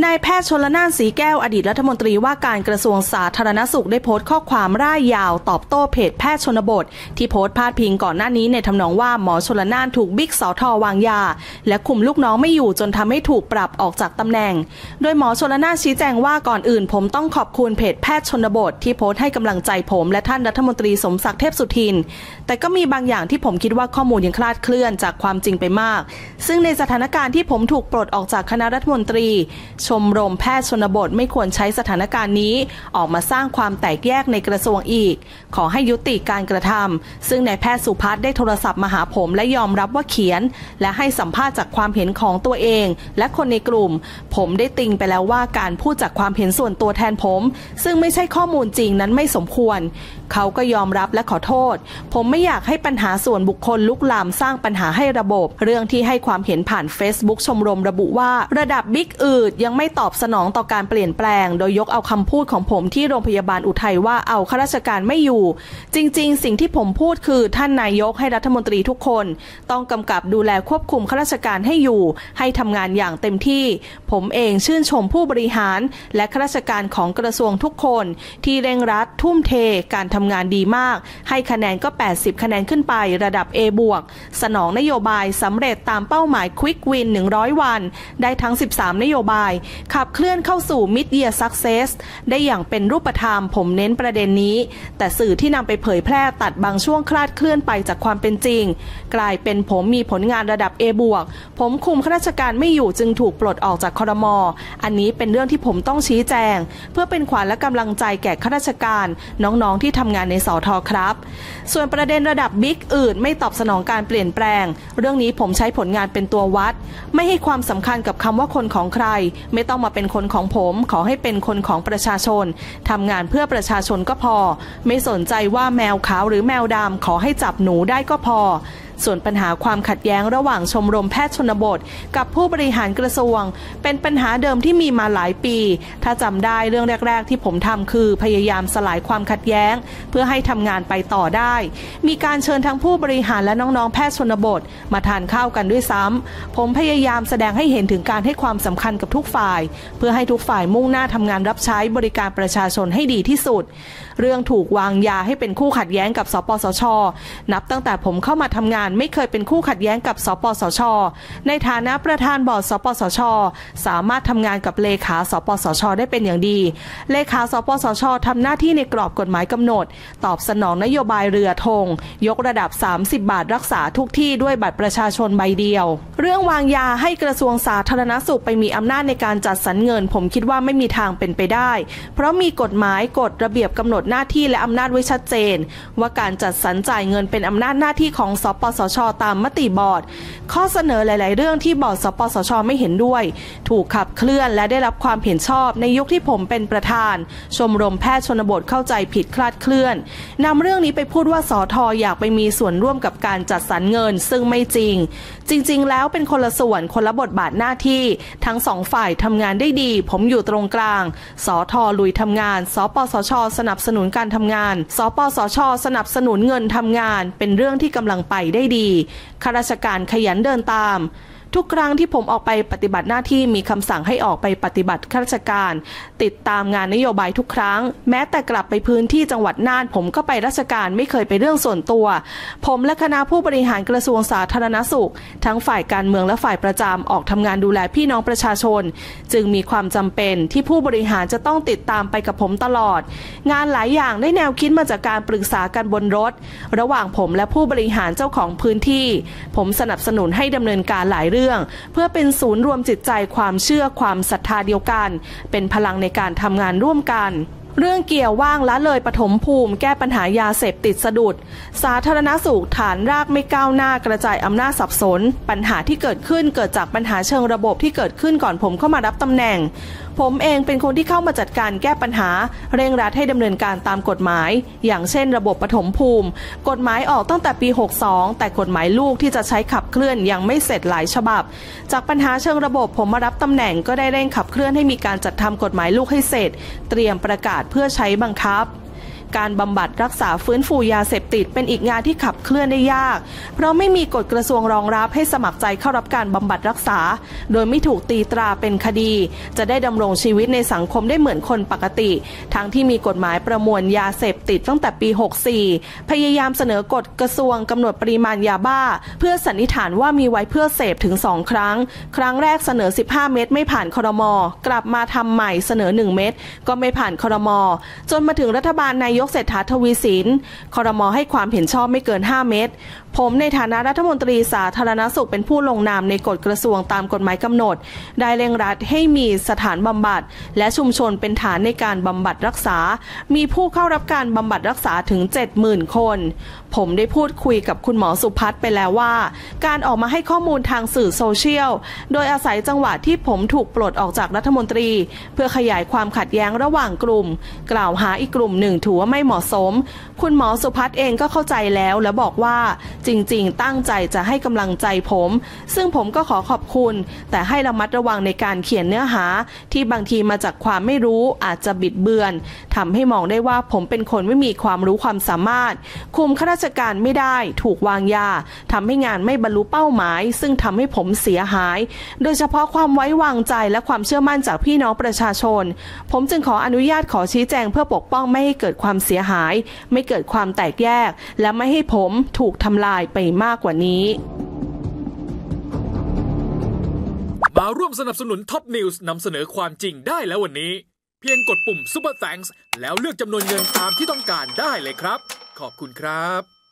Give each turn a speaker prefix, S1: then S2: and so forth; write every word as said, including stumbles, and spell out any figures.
S1: นายแพทย์ชลน่านสีแก้วอดีตรัฐมนตรีว่าการกระทรวงสาธารณสุขได้โพสต์ข้อความร่ายยาวตอบโต้เพจแพทย์ชนบทที่โพสต์พาดพิงก่อนหน้านี้ในทำนองว่าหมอชลน่านถูกบิ๊กสทวางยาและคุมลูกน้องไม่อยู่จนทำให้ถูกปรับออกจากตำแหน่งโดยหมอชลน่านชี้แจงว่าก่อนอื่นผมต้องขอบคุณเพจแพทย์ชนบทที่โพสต์ให้กำลังใจผมและท่านรัฐมนตรีสมศักดิ์เทพสุทินแต่ก็มีบางอย่างที่ผมคิดว่าข้อมูลยังคลาดเคลื่อนจากความจริงไปมากซึ่งในสถานการณ์ที่ผมถูกปลดออกจากคณะรัฐมนตรีชมรมแพทย์ชนบทไม่ควรใช้สถานการณ์นี้ออกมาสร้างความแตกแยกในกระทรวงอีกขอให้ยุติการกระทำซึ่งนายแพทย์สุพัฒน์ได้โทรศัพท์มาหาผมและยอมรับว่าเขียนและให้สัมภาษณ์จากความเห็นของตัวเองและคนในกลุ่มผมได้ติงไปแล้วว่าการพูดจากความเห็นส่วนตัวแทนผมซึ่งไม่ใช่ข้อมูลจริงนั้นไม่สมควรเขาก็ยอมรับและขอโทษผมไม่อยากให้ปัญหาส่วนบุคคลลุกลามสร้างปัญหาให้ระบบเรื่องที่ให้ความเห็นผ่าน Facebook ชมรมระบุว่าระดับบิ๊กอืดยังไม่ตอบสนองต่อการเปลี่ยนแปลงโดยยกเอาคำพูดของผมที่โรงพยาบาลอุทัยว่าเอาข้าราชการไม่อยู่จริงๆสิ่งที่ผมพูดคือท่านนายกให้รัฐมนตรีทุกคนต้องกำกับดูแลควบคุมข้าราชการให้อยู่ให้ทำงานอย่างเต็มที่ผมเองชื่นชมผู้บริหารและข้าราชการของกระทรวงทุกคนที่เร่งรัดทุ่มเทการทำงานดีมากให้คะแนนก็แปดสิบคะแนนขึ้นไประดับ A บวกสนองนโยบายสำเร็จตามเป้าหมาย Quick Win หนึ่งร้อยวันได้ทั้งสิบสามนโยบายขับเคลื่อนเข้าสู่ Mid Year Success ได้อย่างเป็นรูปธรรมผมเน้นประเด็นนี้แต่สื่อที่นำไปเผยแพร่ตัดบางช่วงคลาดเคลื่อนไปจากความเป็นจริงกลายเป็นผมมีผลงานระดับ A บวกผมคุมข้าราชการไม่อยู่จึงถูกปลดออกจากครม.อันนี้เป็นเรื่องที่ผมต้องชี้แจงเพื่อเป็นขวัญและกำลังใจแก่ข้าราชการน้องๆที่ทำงานในสท.ครับส่วนประเด็นระดับบิ๊กอื่นไม่ตอบสนองการเปลี่ยนแปลงเรื่องนี้ผมใช้ผลงานเป็นตัววัดไม่ให้ความสำคัญกับคำว่าคนของใครไม่ต้องมาเป็นคนของผมขอให้เป็นคนของประชาชนทำงานเพื่อประชาชนก็พอไม่สนใจว่าแมวขาวหรือแมวดำขอให้จับหนูได้ก็พอส่วนปัญหาความขัดแย้งระหว่างชมรมแพทย์ชนบทกับผู้บริหารกระทรวงเป็นปัญหาเดิมที่มีมาหลายปีถ้าจำได้เรื่องแรกๆที่ผมทำคือพยายามสลายความขัดแย้งเพื่อให้ทำงานไปต่อได้มีการเชิญทั้งผู้บริหารและน้องๆแพทย์ชนบทมาทานข้าวกันด้วยซ้ำผมพยายามแสดงให้เห็นถึงการให้ความสำคัญกับทุกฝ่ายเพื่อให้ทุกฝ่ายมุ่งหน้าทำงานรับใช้บริการประชาชนให้ดีที่สุดเรื่องถูกวางยาให้เป็นคู่ขัดแย้งกับสปสช.นับตั้งแต่ผมเข้ามาทำงานไม่เคยเป็นคู่ขัดแย้งกับสปสช.ในฐานะประธานบอร์ดสปสช.สามารถทำงานกับเลขาสปสช.ได้เป็นอย่างดีเลขาสปสช.ทำหน้าที่ในกรอบกฎหมายกำหนดตอบสนองนโยบายเรือธงยกระดับสามสิบบาทรักษาทุกที่ด้วยบัตรประชาชนใบเดียวเรื่องวางยาให้กระทรวงสาธารณสุขไปมีอำนาจในการจัดสรรเงินผมคิดว่าไม่มีทางเป็นไปได้เพราะมีกฎหมายกฎระเบียบกำหนดหน้าที่และอำนาจไว้ชัดเจนว่าการจัดสรรจ่ายเงินเป็นอำนาจหน้าที่ของสปสช.ตามมติบอร์ดข้อเสนอหลายๆเรื่องที่บอร์ดสปสช.ไม่เห็นด้วยถูกขับเคลื่อนและได้รับความเห็นชอบในยุคที่ผมเป็นประธานชมรมแพทย์ชนบทเข้าใจผิดคลาดเคลื่อนนำเรื่องนี้ไปพูดว่าสท.อยากไปมีส่วนร่วมกับการจัดสรรเงินซึ่งไม่จริงจริงๆแล้วเป็นคนละส่วนคนละบทบาทหน้าที่ทั้งสองฝ่ายทำงานได้ดีผมอยู่ตรงกลางสท.ลุยทำงานสปสช.สนับสนุนการทำงานสปสช.สนับสนุนเงินทำงานเป็นเรื่องที่กำลังไปได้ดีข้าราชการขยันเดินตามทุกครั้งที่ผมออกไปปฏิบัติหน้าที่มีคำสั่งให้ออกไปปฏิบัติข้าราชการติดตามงานนโยบายทุกครั้งแม้แต่กลับไปพื้นที่จังหวัดน่านผมก็ไปราชการไม่เคยไปเรื่องส่วนตัวผมและคณะผู้บริหารกระทรวงสาธารณสุขทั้งฝ่ายการเมืองและฝ่ายประจำออกทำงานดูแลพี่น้องประชาชนจึงมีความจำเป็นที่ผู้บริหารจะต้องติดตามไปกับผมตลอดงานหลายอย่างได้แนวคิดมาจากการปรึกษากันบนรถระหว่างผมและผู้บริหารเจ้าของพื้นที่ผมสนับสนุนให้ดำเนินการหลายเรื่องเพื่อเป็นศูนย์รวมจิตใจความเชื่อความศรัทธาเดียวกันเป็นพลังในการทำงานร่วมกันเรื่องเกี่ยวว่างละเลยปฐมภูมิแก้ปัญหายาเสพติดสะดุดสาธารณสุขฐานรากไม่ก้าวหน้ากระจายอำนาจสับสนปัญหาที่เกิดขึ้นเกิดจากปัญหาเชิงระบบที่เกิดขึ้นก่อนผมเข้ามารับตำแหน่งผมเองเป็นคนที่เข้ามาจัดการแก้ปัญหาเร่งรัดให้ดำเนินการตามกฎหมายอย่างเช่นระบบปฐมภูมิกฎหมายออกตั้งแต่ปีหกสิบสองแต่กฎหมายลูกที่จะใช้ขับเคลื่อนยังไม่เสร็จหลายฉบับจากปัญหาเชิงระบบผมมารับตำแหน่งก็ได้เร่งขับเคลื่อนให้มีการจัดทำกฎหมายลูกให้เสร็จเตรียมประกาศเพื่อใช้บังคับการบำบัดรักษาฟื้นฟูยาเสพติดเป็นอีกงานที่ขับเคลื่อนได้ยากเพราะไม่มีกฎกระทรวงรองรับให้สมัครใจเข้ารับการบำบัดรักษาโดยไม่ถูกตีตราเป็นคดีจะได้ดำรงชีวิตในสังคมได้เหมือนคนปกติทั้งที่มีกฎหมายประมวลยาเสพติดตั้งแต่ปีหกสี่พยายามเสนอกฎกระทรวงกำหนดปริมาณยาบ้าเพื่อสันนิษฐานว่ามีไว้เพื่อเสพถึงสองครั้งครั้งแรกเสนอสิบห้าเม็ดไม่ผ่านครม.กลับมาทำใหม่เสนอหนึ่งเม็ดก็ไม่ผ่านครม.จนมาถึงรัฐบาลนายกเศรษฐาทวีสินครม.ให้ความเห็นชอบไม่เกินห้าเม็ดผมในฐานะรัฐมนตรีสาธารณสุขเป็นผู้ลงนามในกฎกระทรวงตามกฎหมายกำหนดได้เร่งรัดให้มีสถานบำบัดและชุมชนเป็นฐานในการบำบัดรักษามีผู้เข้ารับการบำบัดรักษาถึง เจ็ดหมื่น คนผมได้พูดคุยกับคุณหมอสุพัฒน์ไปแล้วว่าการออกมาให้ข้อมูลทางสื่อโซเชียลโดยอาศัยจังหวะที่ผมถูกปลดออกจากรัฐมนตรีเพื่อขยายความขัดแย้งระหว่างกลุ่มกล่าวหาอีกกลุ่มหนึ่งถือว่าไม่เหมาะสมคุณหมอสุพัฒน์เองก็เข้าใจแล้วและบอกว่าจริงๆตั้งใจจะให้กำลังใจผมซึ่งผมก็ขอขอบคุณแต่ให้ระมัดระวังในการเขียนเนื้อหาที่บางทีมาจากความไม่รู้อาจจะบิดเบือนทำให้มองได้ว่าผมเป็นคนไม่มีความรู้ความสามารถคุมข้าราชการไม่ได้ถูกวางยาทำให้งานไม่บรรลุเป้าหมายซึ่งทำให้ผมเสียหายโดยเฉพาะความไว้วางใจและความเชื่อมั่นจากพี่น้องประชาชนผมจึงขออนุญาตขอชี้แจงเพื่อปกป้องไม่ให้เกิดความเสียหายไม่เกิดความแตกแยกและไม่ให้ผมถูกทำลายไปมากกว่านี้
S2: มาร่วมสนับสนุนท็อปนิวส์นำเสนอความจริงได้แล้ววันนี้เพียงกดปุ่ม Super Thanks แล้วเลือกจำนวนเงินตามที่ต้องการได้เลยครับขอบคุณครับ